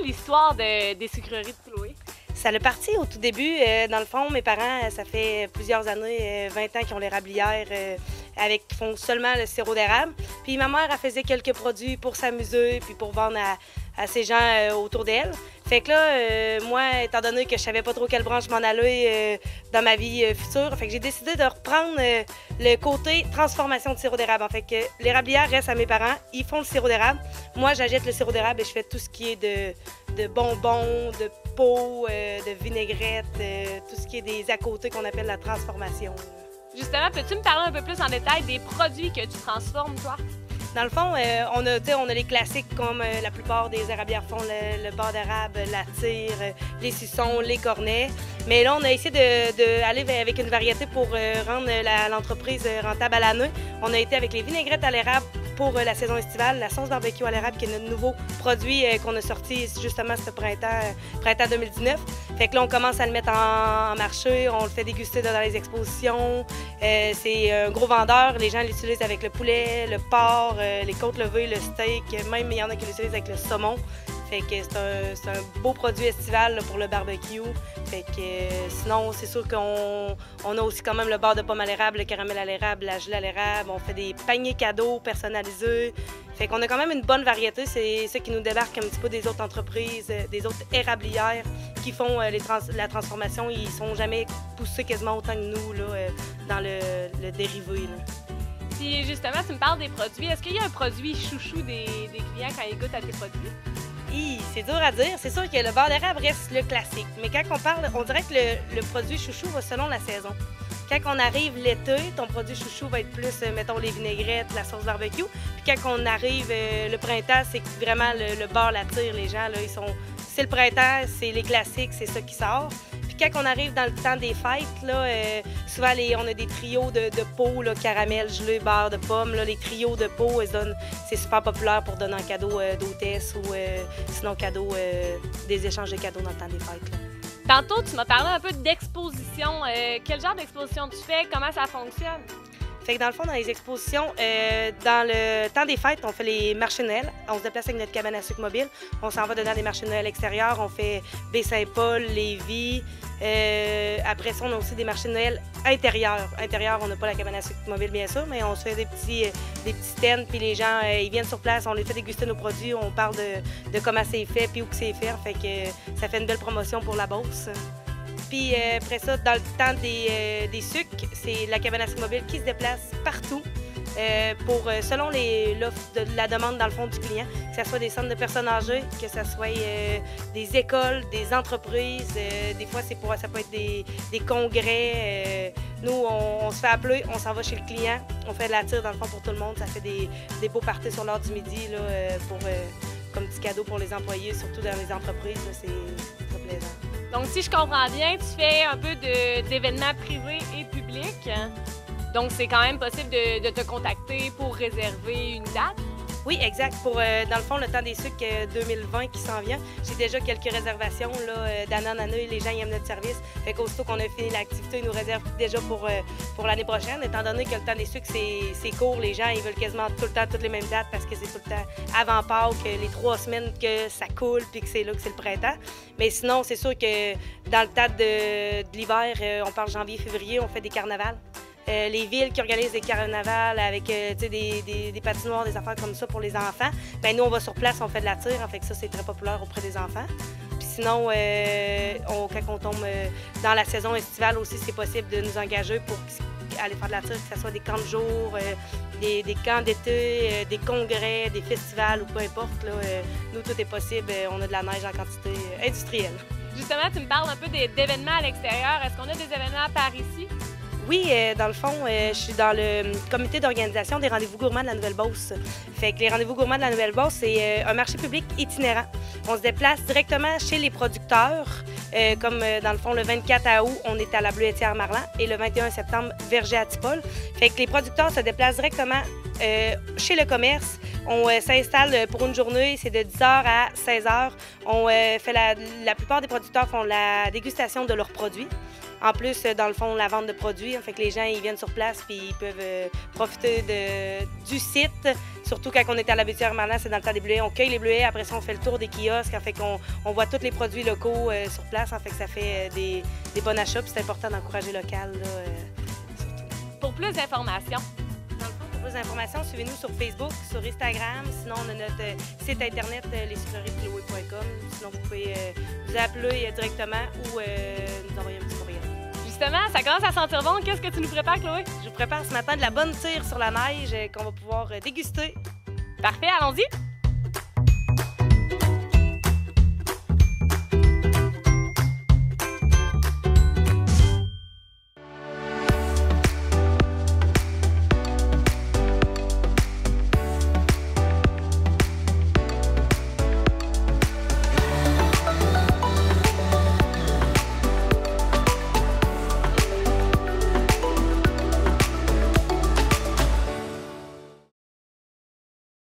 l'histoire des sucreries de Chloé? Ça l'a parti au tout début. Dans le fond, mes parents, ça fait plusieurs années, 20 ans qu'ils ont l'érablière qui font seulement le sirop d'érable. Puis ma mère, elle faisait quelques produits pour s'amuser puis pour vendre à ces gens autour d'elle. Fait que là, moi, étant donné que je savais pas trop quelle branche m'en aller dans ma vie future, fait que j'ai décidé de reprendre le côté transformation de sirop d'érable. Fait que l'érablière reste à mes parents, ils font le sirop d'érable. Moi, j'achète le sirop d'érable et je fais tout ce qui est de bonbons, de pots, de vinaigrette, tout ce qui est des à côté qu'on appelle la transformation. Justement, peux-tu me parler un peu plus en détail des produits que tu transformes, toi? Dans le fond, on a les classiques comme la plupart des érablières font, le beurre d'érable, la tire, les suçons, les cornets. Mais là, on a essayé d'aller avec une variété pour rendre l'entreprise rentable à l'année. On a été avec les vinaigrettes à l'érable pour la saison estivale, la sauce barbecue à l'érable qui est notre nouveau produit qu'on a sorti justement ce printemps 2019. Fait que là, on commence à le mettre en marché, on le fait déguster dans les expositions. C'est un gros vendeur, les gens l'utilisent avec le poulet, le porc, les côtes levées, le steak, même il y en a qui l'utilisent avec le saumon. Fait que c'est un beau produit estival là, pour le barbecue. Fait que sinon, c'est sûr qu'on a aussi quand même le beurre de pomme à l'érable, le caramel à l'érable, la gelée à l'érable. On fait des paniers cadeaux personnalisés. Fait qu'on a quand même une bonne variété. C'est ça qui nous débarque un petit peu des autres entreprises, des autres érablières qui font la transformation. Ils sont jamais poussés quasiment autant que nous là, dans le dérivé. Là. Puis justement, tu me parles des produits. Est-ce qu'il y a un produit chouchou des clients quand ils goûtent à tes produits? C'est dur à dire. C'est sûr que le beurre d'érable reste le classique. Mais quand on parle, on dirait que le produit chouchou va selon la saison. Quand on arrive l'été, ton produit chouchou va être plus, mettons, les vinaigrettes, la sauce barbecue. Puis quand on arrive le printemps, c'est vraiment le beurre l'attire. Les gens, là, c'est le printemps, c'est les classiques, c'est ça qui sort. Puis quand on arrive dans le temps des fêtes, là, souvent on a des trios de pots, là, caramel, gelé, beurre de pomme. Là, les trios de pots, c'est super populaire pour donner en cadeau d'hôtesse ou sinon cadeau, des échanges de cadeaux dans le temps des fêtes. Là. Tantôt, tu m'as parlé un peu d'exposition. Quel genre d'exposition tu fais? Comment ça fonctionne? Fait que dans le fond, dans les expositions, dans le temps des fêtes, on fait les marchés de Noël. On se déplace avec notre cabane à sucre mobile. On s'en va dedans des marchés de Noël extérieurs. On fait Baie-Saint-Paul, Lévis. Après ça, on a aussi des marchés de Noël intérieurs. Intérieurs, on n'a pas la cabane à sucre mobile, bien sûr, mais on se fait des petits stands. Puis les gens, ils viennent sur place, on les fait déguster nos produits. On parle de comment c'est fait puis où c'est fait. Fait que ça fait une belle promotion pour la Beauce. Puis après ça, dans le temps des sucres, c'est la cabane à sucre mobile qui se déplace partout selon la demande dans le fond du client, que ce soit des centres de personnes âgées, que ce soit des écoles, des entreprises. Des fois, ça peut être des congrès. Nous, on se fait appeler, on s'en va chez le client, on fait de la tire dans le fond pour tout le monde. Ça fait des beaux parties sur l'heure du midi là, comme petit cadeau pour les employés, surtout dans les entreprises. C'est très plaisant. Donc, si je comprends bien, tu fais un peu d'événements privés et publics. Donc, c'est quand même possible de te contacter pour réserver une date? Oui, exact. Pour, dans le fond, le temps des sucres 2020 qui s'en vient, j'ai déjà quelques réservations d'année en année. Les gens ils aiment notre service. Fait qu'aussitôt qu'on a fini l'activité, ils nous réservent déjà pour l'année prochaine. Étant donné que le temps des sucres, c'est court, les gens ils veulent quasiment tout le temps toutes les mêmes dates parce que c'est tout le temps avant Pâques, les 3 semaines que ça coule puis que c'est là que c'est le printemps. Mais sinon, c'est sûr que dans le temps de l'hiver, on parle janvier-février, on fait des carnavals. Les villes qui organisent des carnavals avec des patinoires, des affaires comme ça pour les enfants, bien nous on va sur place, on fait de la tire, en fait que ça c'est très populaire auprès des enfants. Puis sinon, quand on tombe dans la saison estivale aussi, c'est possible de nous engager pour aller faire de la tire, que ce soit des camps de jour, des camps d'été, des congrès, des festivals ou peu importe. Là, nous, tout est possible, on a de la neige en quantité industrielle. Justement, tu me parles un peu d'événements à l'extérieur. Est-ce qu'on a des événements par ici? Oui, dans le fond, je suis dans le comité d'organisation des rendez-vous gourmands de la Nouvelle-Beauce. Fait que les rendez-vous gourmands de la Nouvelle-Beauce, c'est un marché public itinérant. On se déplace directement chez les producteurs, comme dans le fond, le 24 août, on est à la Bleuetière Marlan et le 21 septembre, Verger à Tipol. Fait que les producteurs se déplacent directement chez le commerce. On s'installe pour une journée, c'est de 10h à 16h. On fait la plupart des producteurs font la dégustation de leurs produits. En plus, dans le fond, la vente de produits, fait que les gens ils viennent sur place puis ils peuvent profiter du site. Surtout quand on était à la Bétière Marlan, c'est dans le temps des bleuets. On cueille les bleuets, après ça, on fait le tour des kiosques. Fait qu'on voit tous les produits locaux sur place. Fait que ça fait des bons achats. Puis c'est important d'encourager local. Là, surtout. Pour plus d'informations. Pour plus d'informations, suivez-nous sur Facebook, sur Instagram. Sinon, on a notre site internet, lessucreries.com. Sinon, vous pouvez vous appeler directement ou nous envoyer un petit courriel. Justement, ça commence à sentir bon. Qu'est-ce que tu nous prépares, Chloé? Je vous prépare ce matin de la bonne tire sur la neige qu'on va pouvoir déguster. Parfait, allons-y!